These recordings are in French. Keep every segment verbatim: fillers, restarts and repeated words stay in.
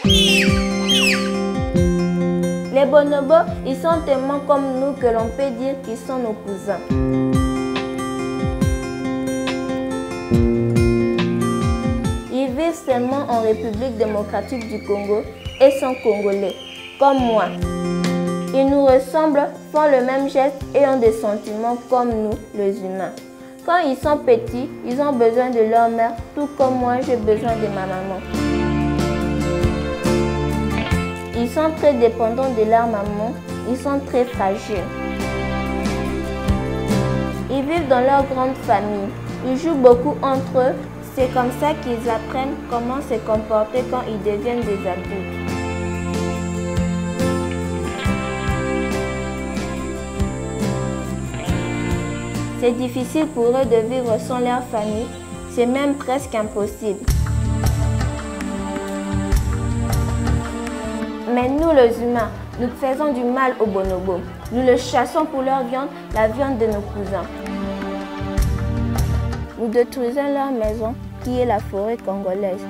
Les bonobos, ils sont tellement comme nous que l'on peut dire qu'ils sont nos cousins. Ils vivent seulement en République démocratique du Congo et sont congolais, comme moi. Ils nous ressemblent, font le même geste et ont des sentiments comme nous, les humains. Quand ils sont petits, ils ont besoin de leur mère, tout comme moi j'ai besoin de ma maman. Ils sont très dépendants de leur maman, ils sont très fragiles. Ils vivent dans leur grande famille, ils jouent beaucoup entre eux. C'est comme ça qu'ils apprennent comment se comporter quand ils deviennent des adultes. C'est difficile pour eux de vivre sans leur famille, c'est même presque impossible. Mais nous les humains, nous faisons du mal aux bonobos. Nous les chassons pour leur viande, la viande de nos cousins. Nous détruisons leur maison, qui est la forêt congolaise.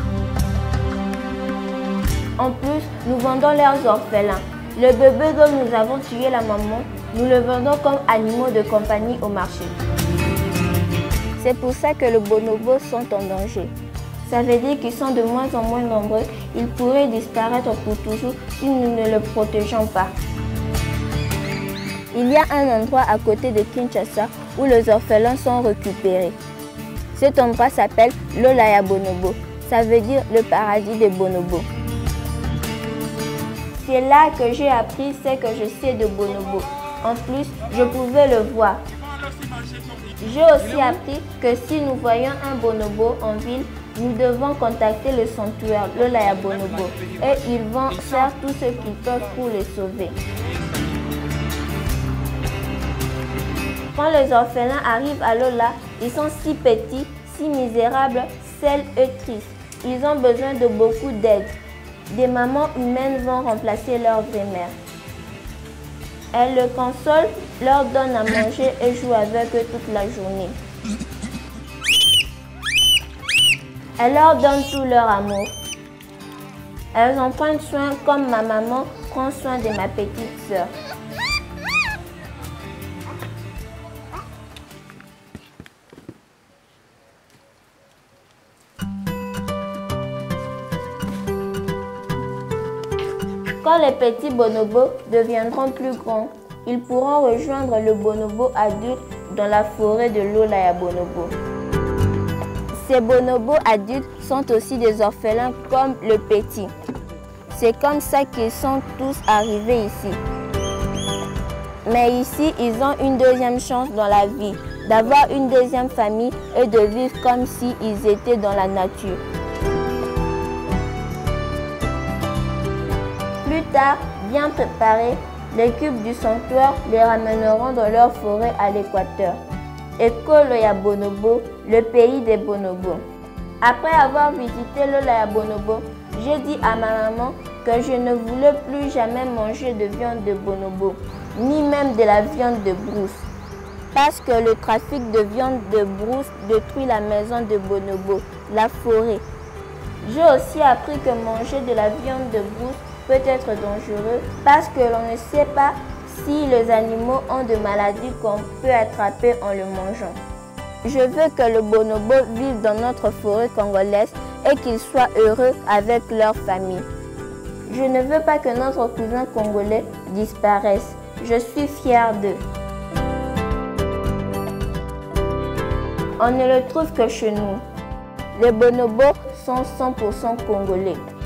En plus, nous vendons leurs orphelins. Le bébé dont nous avons tué la maman, nous le vendons comme animaux de compagnie au marché. C'est pour ça que les bonobos sont en danger. Ça veut dire qu'ils sont de moins en moins nombreux. Ils pourraient disparaître pour toujours si nous ne les protégeons pas. Il y a un endroit à côté de Kinshasa où les orphelins sont récupérés. Cet endroit s'appelle l'Olaya Bonobo. Ça veut dire le paradis des bonobos. C'est là que j'ai appris ce que je sais de bonobos. En plus, je pouvais le voir. J'ai aussi appris que si nous voyons un bonobo en ville, nous devons contacter le sanctuaire l'Olaya Bonobo et ils vont faire tout ce qu'ils peuvent pour les sauver. Quand les orphelins arrivent à Lola, ils sont si petits, si misérables, seuls et tristes. Ils ont besoin de beaucoup d'aide. Des mamans humaines vont remplacer leur vraie mère. Elles le consolent, leur donnent à manger et jouent avec eux toute la journée. Elles leur donnent tout leur amour. Elles en prennent soin comme ma maman prend soin de ma petite sœur. Quand les petits bonobos deviendront plus grands, ils pourront rejoindre le bonobo adulte dans la forêt de l'Olaya Bonobo. Ces bonobos adultes sont aussi des orphelins comme le petit. C'est comme ça qu'ils sont tous arrivés ici. Mais ici, ils ont une deuxième chance dans la vie, d'avoir une deuxième famille et de vivre comme s'ils étaient dans la nature. Plus tard, bien préparés, les cubes du sanctuaire les ramèneront dans leur forêt à l'équateur. L'Olaya Bonobo, le pays des bonobos. Après avoir visité l'Olaya Bonobo, j'ai dit à ma maman que je ne voulais plus jamais manger de viande de bonobo, ni même de la viande de brousse. Parce que le trafic de viande de brousse détruit la maison de bonobo, la forêt. J'ai aussi appris que manger de la viande de brousse peut être dangereux parce que l'on ne sait pas si les animaux ont des maladies qu'on peut attraper en le mangeant. Je veux que les bonobos vivent dans notre forêt congolaise et qu'ils soient heureux avec leur famille. Je ne veux pas que notre cousin congolais disparaisse. Je suis fière d'eux. On ne le trouve que chez nous. Les bonobos sont cent pour cent congolais.